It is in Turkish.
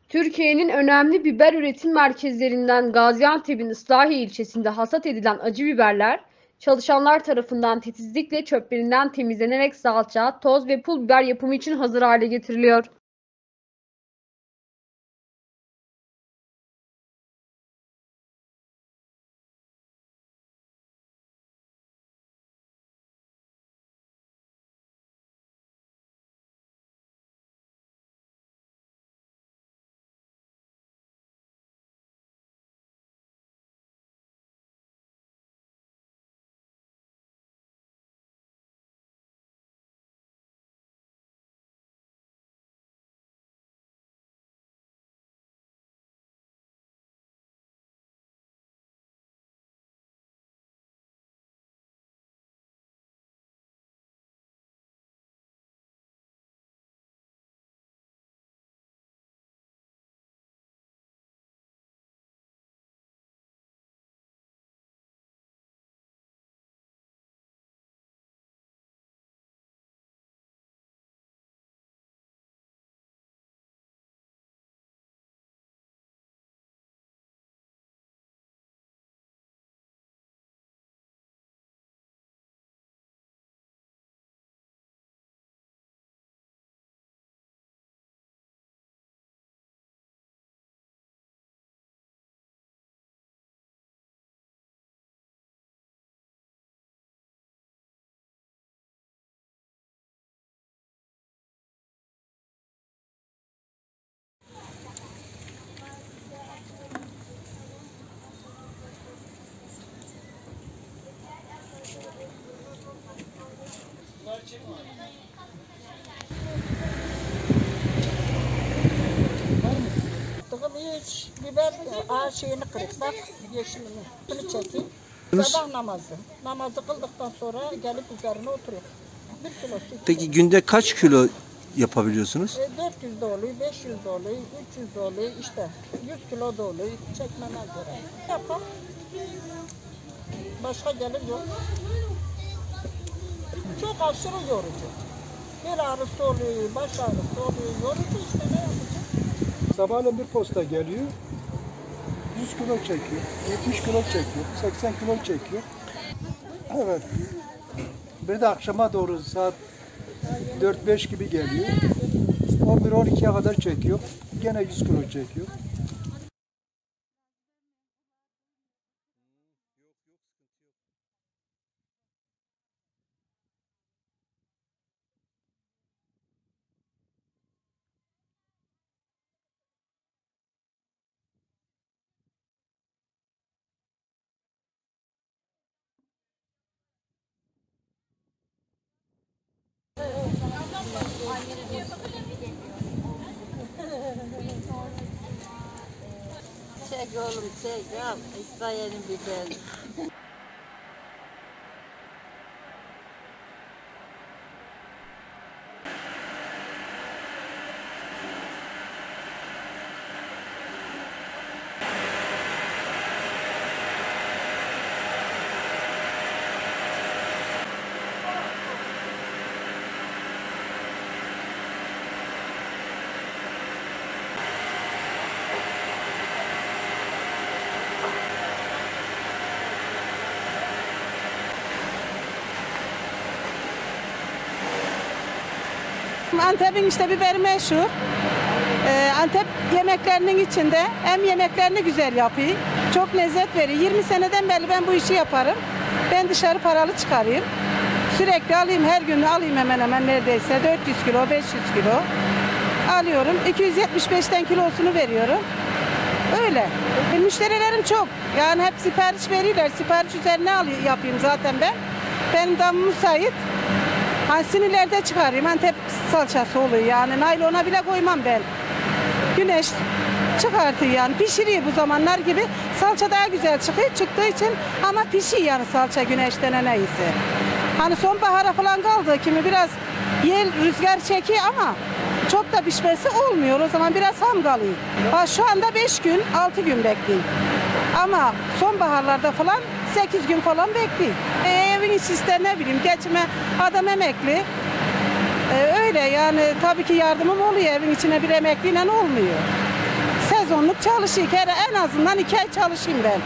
Türkiye'nin önemli biber üretim merkezlerinden Gaziantep'in Islahiye ilçesinde hasat edilen acı biberler, çalışanlar tarafından titizlikle çöplerinden temizlenerek salça, toz ve pul biber yapımı için hazır hale getiriliyor. Hiç biber ağaç şeyini kırık. Bak yeşilini. Bunu çekeyim. Sabah namazı. Namazı kıldıktan sonra gelip üzerine oturuyor. 1 kilo süt. Peki günde kaç kilo yapabiliyorsunuz? 400 de oluyor, 500 de oluyor, 300 de oluyor. İşte 100 kilo da oluyor. Çekmeme göre. Yapalım. Başka gelir yok. Çok aşırı yorucu. Bir ağrısı oluyor, baş ağrısı oluyor. Yorucu işte ne yapacağız? Sabahleyin bir posta geliyor, 100 kilo çekiyor, 70 kilo çekiyor, 80 kilo çekiyor. Evet. Bir de akşama doğru saat 4-5 gibi geliyor. 11-12'ye kadar çekiyor. Gene 100 kilo çekiyor. Çek oğlum çek al. İsrail'in biberi. Antep'in işte biberi meşhur. Antep yemeklerinin içinde hem yemeklerini güzel yapıyor, çok lezzet veriyor. 20 seneden beri ben bu işi yaparım. Ben dışarı paralı çıkarayım. Sürekli alayım, her gün alayım hemen hemen neredeyse 400 kilo, 500 kilo alıyorum. 275'ten kilosunu veriyorum. Öyle. Müşterilerim çok. Yani hep sipariş veriyorlar. Sipariş üzerine yapayım zaten ben. Benim damım müsait. Hani sinirlerde çıkarayım. Antep salçası oluyor yani. Naylona bile koymam ben. Güneş çıkartıyor yani. Pişiriyor bu zamanlar gibi. Salça daha güzel çıkıyor. Çıktığı için ama pişiyor yani salça güneşten neyse. Hani sonbahara falan kaldı. Kimi biraz yel rüzgar çekiyor ama çok da pişmesi olmuyor. O zaman biraz ham kalıyor. Şu anda 5 gün, 6 gün bekliyor. Ama sonbaharlarda falan 8 gün falan bekliyor. Evin içi işte ne bileyim geçme adam emekli. Öyle yani tabii ki yardımım oluyor evin içine bir emekliyle olmuyor. çalışayım. En azından 2 ay çalışayım ben.